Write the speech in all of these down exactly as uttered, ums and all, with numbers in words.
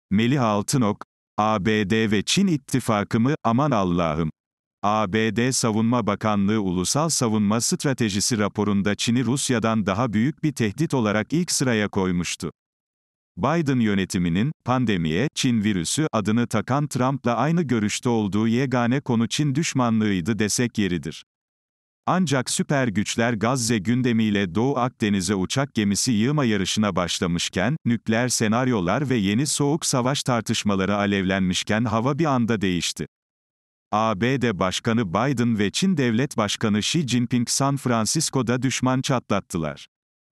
Melih Altınok, A B D ve Çin ittifakı mı, aman Allah'ım. A B D Savunma Bakanlığı Ulusal Savunma Stratejisi raporunda Çin'i Rusya'dan daha büyük bir tehdit olarak ilk sıraya koymuştu. Biden yönetiminin, pandemiye, Çin virüsü adını takan Trump'la aynı görüşte olduğu yegane konu Çin düşmanlığıydı desek yeridir. Ancak süper güçler Gazze gündemiyle Doğu Akdeniz'e uçak gemisi yığma yarışına başlamışken, nükleer senaryolar ve yeni soğuk savaş tartışmaları alevlenmişken hava bir anda değişti. A B D Başkanı Biden ve Çin Devlet Başkanı Xi Jinping San Francisco'da düşman çatlattılar.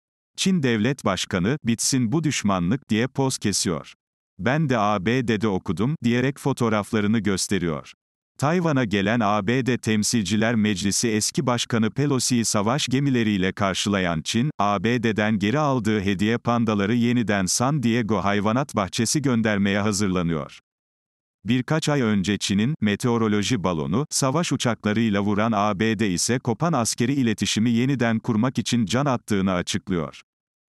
Çin Devlet Başkanı, bitsin bu düşmanlık diye poz kesiyor. Ben de A B D'de okudum, diyerek fotoğraflarını gösteriyor. Tayvan'a gelen A B D Temsilciler Meclisi eski başkanı Pelosi'yi savaş gemileriyle karşılayan Çin, A B D'den geri aldığı hediye pandaları yeniden San Diego Hayvanat Bahçesi göndermeye hazırlanıyor. Birkaç ay önce Çin'in, meteoroloji balonu, savaş uçaklarıyla vuran A B D ise kopan askeri iletişimi yeniden kurmak için can attığını açıklıyor.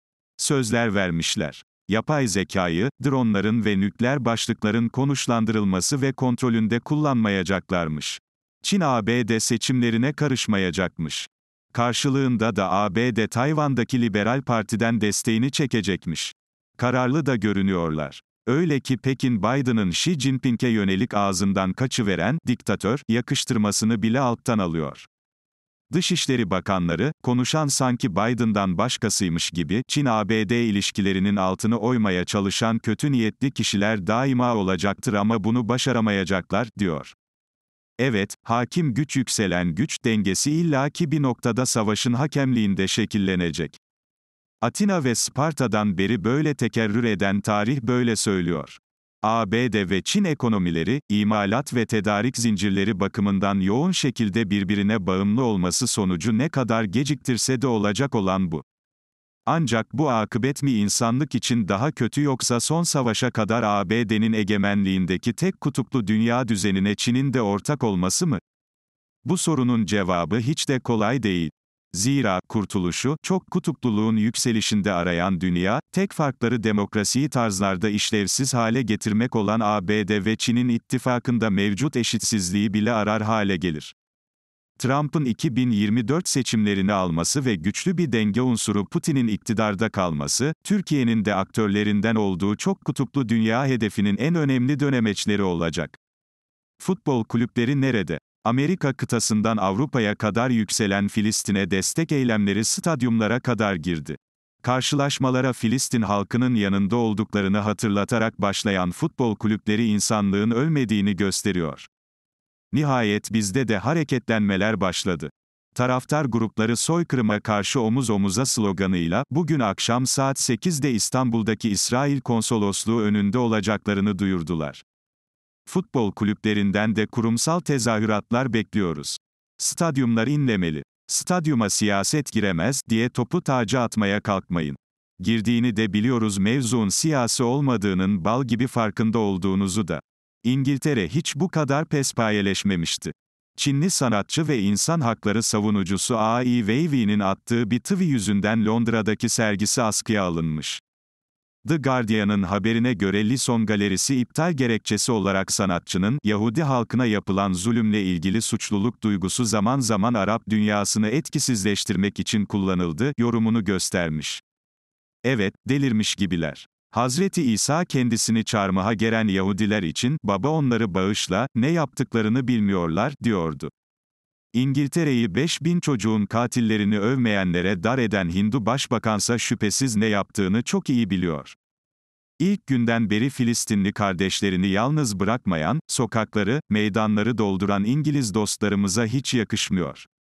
Sözler vermişler. Yapay zekayı, dronların ve nükleer başlıkların konuşlandırılması ve kontrolünde kullanmayacaklarmış. Çin A B D seçimlerine karışmayacakmış. Karşılığında da A B D Tayvan'daki Liberal Parti'den desteğini çekecekmiş. Kararlı da görünüyorlar. Öyle ki Pekin Biden'ın Xi Jinping'e yönelik ağzından kaçıveren, diktatör, yakıştırmasını bile alttan alıyor. Dışişleri Bakanları, konuşan sanki Biden'dan başkasıymış gibi, Çin-A B D ilişkilerinin altını oymaya çalışan kötü niyetli kişiler daima olacaktır ama bunu başaramayacaklar, diyor. Evet, hakim güç yükselen güç dengesi illaki bir noktada savaşın hakemliğinde şekillenecek. Atina ve Sparta'dan beri böyle tekerrür eden tarih böyle söylüyor. A B D ve Çin ekonomileri, imalat ve tedarik zincirleri bakımından yoğun şekilde birbirine bağımlı olması sonucu ne kadar geciktirse de olacak olan bu. Ancak bu akıbet mi insanlık için daha kötü yoksa son savaşa kadar A B D'nin egemenliğindeki tek kutuplu dünya düzenine Çin'in de ortak olması mı? Bu sorunun cevabı hiç de kolay değil. Zira, kurtuluşu, çok kutupluluğun yükselişinde arayan dünya, tek farkları demokrasiyi tarzlarda işlevsiz hale getirmek olan A B D ve Çin'in ittifakında mevcut eşitsizliği bile arar hale gelir. Trump'ın iki bin yirmi dört seçimlerini alması ve güçlü bir denge unsuru Putin'in iktidarda kalması, Türkiye'nin de aktörlerinden olduğu çok kutuplu dünya hedefinin en önemli dönemeçleri olacak. Futbol kulüpleri nerede? Amerika kıtasından Avrupa'ya kadar yükselen Filistin'e destek eylemleri stadyumlara kadar girdi. Karşılaşmalara Filistin halkının yanında olduklarını hatırlatarak başlayan futbol kulüpleri insanlığın ölmediğini gösteriyor. Nihayet bizde de hareketlenmeler başladı. Taraftar grupları soykırıma karşı omuz omuza sloganıyla, bugün akşam saat sekizde İstanbul'daki İsrail Konsolosluğu önünde olacaklarını duyurdular. Futbol kulüplerinden de kurumsal tezahüratlar bekliyoruz. Stadyumlar inlemeli. Stadyuma siyaset giremez diye topu taca atmaya kalkmayın. Girdiğini de biliyoruz, mevzuun siyasi olmadığının bal gibi farkında olduğunuzu da. İngiltere hiç bu kadar pespayeleşmemişti. Çinli sanatçı ve insan hakları savunucusu Ai Weiwei'nin attığı bir tweet yüzünden Londra'daki sergisi askıya alınmış. The Guardian'ın haberine göre Lison Galerisi iptal gerekçesi olarak sanatçının, Yahudi halkına yapılan zulümle ilgili suçluluk duygusu zaman zaman Arap dünyasını etkisizleştirmek için kullanıldı, yorumunu göstermiş. Evet, delirmiş gibiler. Hazreti İsa kendisini çarmıha geren Yahudiler için, baba onları bağışla, ne yaptıklarını bilmiyorlar, diyordu. İngiltere'yi beş bin çocuğun katillerini övmeyenlere dar eden Hindu başbakansa şüphesiz ne yaptığını çok iyi biliyor. İlk günden beri Filistinli kardeşlerini yalnız bırakmayan, sokakları, meydanları dolduran İngiliz dostlarımıza hiç yakışmıyor.